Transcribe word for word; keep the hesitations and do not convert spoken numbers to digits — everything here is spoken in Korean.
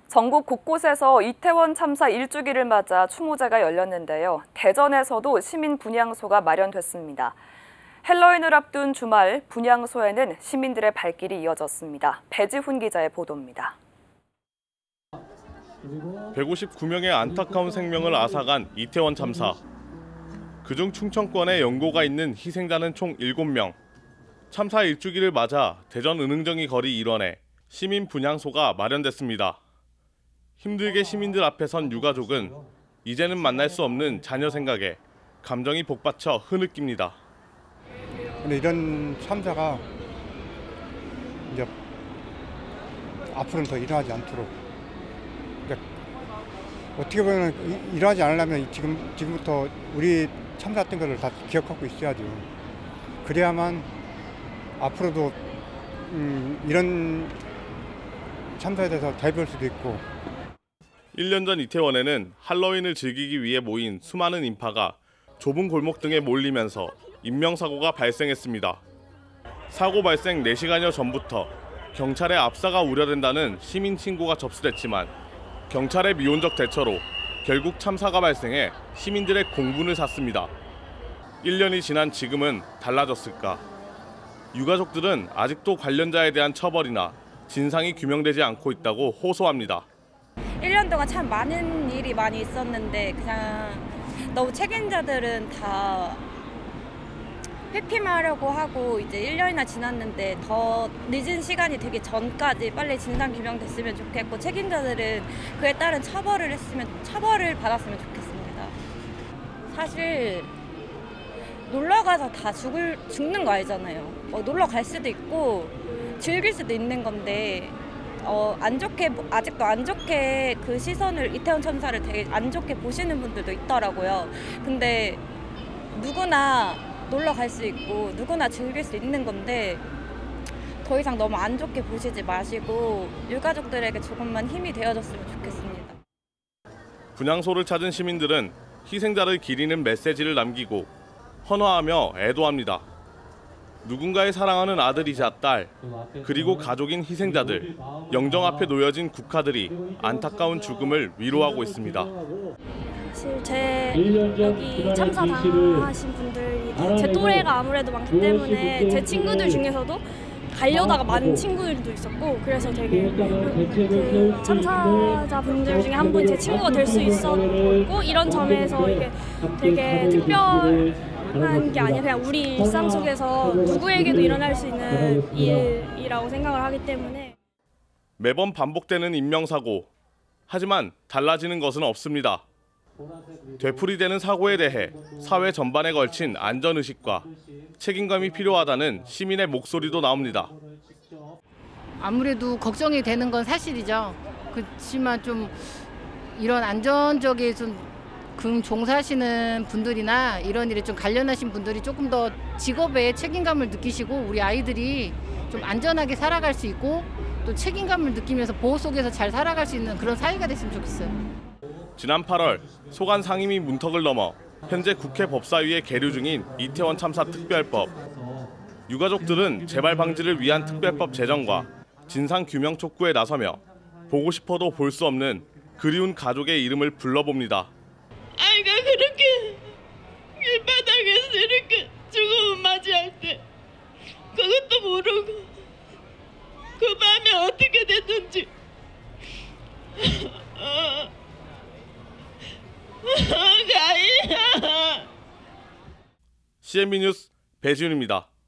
전국 곳곳에서 이태원 참사 일 주기를 맞아 추모제가 열렸는데요. 대전에서도 시민 분향소가 마련됐습니다. 헬로윈을 앞둔 주말 분향소에는 시민들의 발길이 이어졌습니다. 배지훈 기자의 보도입니다. 백오십구 명의 안타까운 생명을 앗아간 이태원 참사. 그중 충청권에 연고가 있는 희생자는 총 일곱 명. 참사 일 주기를 맞아 대전 은흥정리 거리 일원에 시민 분향소가 마련됐습니다. 힘들게 시민들 앞에 선 유가족은 이제는 만날 수 없는 자녀 생각에 감정이 복받쳐 흐느낍니다. 근데 이런 참사가 이제 앞으로는 더 일어나지 않도록, 그러니까 어떻게 보면 일어나지 않으려면 지금 지금부터 우리 참사했던 것을 다 기억하고 있어야죠. 그래야만 앞으로도 음, 이런 참사에 대해서 대비할 수도 있고. 일 년 전 이태원에는 할로윈을 즐기기 위해 모인 수많은 인파가 좁은 골목 등에 몰리면서 인명사고가 발생했습니다. 사고 발생 네 시간여 전부터 경찰의 압사가 우려된다는 시민 신고가 접수됐지만 경찰의 미온적 대처로 결국 참사가 발생해 시민들의 공분을 샀습니다. 일 년이 지난 지금은 달라졌을까? 유가족들은 아직도 관련자에 대한 처벌이나 진상이 규명되지 않고 있다고 호소합니다. 일 년 동안 참 많은 일이 많이 있었는데 그냥 너무 책임자들은 다 회피하려고 하고 이제 일 년이나 지났는데 더 늦은 시간이 되기 전까지 빨리 진상 규명됐으면 좋겠고 책임자들은 그에 따른 처벌을 했으면 처벌을 받았으면 좋겠습니다. 사실 놀러 가서 다 죽을 죽는 거 알잖아요. 뭐 놀러 갈 수도 있고 즐길 수도 있는 건데 어, 안 좋게 아직도 안 좋게 그 시선을 이태원 참사를 되게 안 좋게 보시는 분들도 있더라고요. 근데 누구나 놀러 갈 수 있고 누구나 즐길 수 있는 건데 더 이상 너무 안 좋게 보시지 마시고 유가족들에게 조금만 힘이 되어줬으면 좋겠습니다. 분향소를 찾은 시민들은 희생자를 기리는 메시지를 남기고 헌화하며 애도합니다. 누군가의 사랑하는 아들이자 딸, 그리고 가족인 희생자들, 영정 앞에 놓여진 국화들이 안타까운 죽음을 위로하고 있습니다. 사실 제 여기 참사 당하신 분들이 제 또래가 아무래도 많기 때문에 제 친구들 중에서도 가려다가 많은 친구들도 있었고 그래서 되게 그 참사자분들 중에 한 분이 제 친구가 될 수 있었고 이런 점에서 이게 되게 특별한 게 아니라 그냥 우리 일상 속에서 누구에게도 일어날 수 있는 일이라고 생각을 하기 때문에 매번 반복되는 인명사고. 하지만 달라지는 것은 없습니다. 되풀이되는 사고에 대해 사회 전반에 걸친 안전의식과 책임감이 필요하다는 시민의 목소리도 나옵니다. 아무래도 걱정이 되는 건 사실이죠. 그렇지만 좀 이런 안전적인 좀 금 종사하시는 분들이나 이런 일에 좀 관련하신 분들이 조금 더 직업에 책임감을 느끼시고 우리 아이들이 좀 안전하게 살아갈 수 있고 또 책임감을 느끼면서 보호 속에서 잘 살아갈 수 있는 그런 사회가 됐으면 좋겠어요. 지난 팔월 소관 상임위 문턱을 넘어 현재 국회 법사위에 계류 중인 이태원 참사 특별법. 유가족들은 재발 방지를 위한 특별법 제정과 진상 규명 촉구에 나서며 보고 싶어도 볼 수 없는 그리운 가족의 이름을 불러봅니다. 아이가 그렇게 길바닥에서 이렇게 죽음을 맞이할 때 그것도 모르고 그 밤에 어떻게 됐는지 씨엠비 뉴스 배지훈입니다.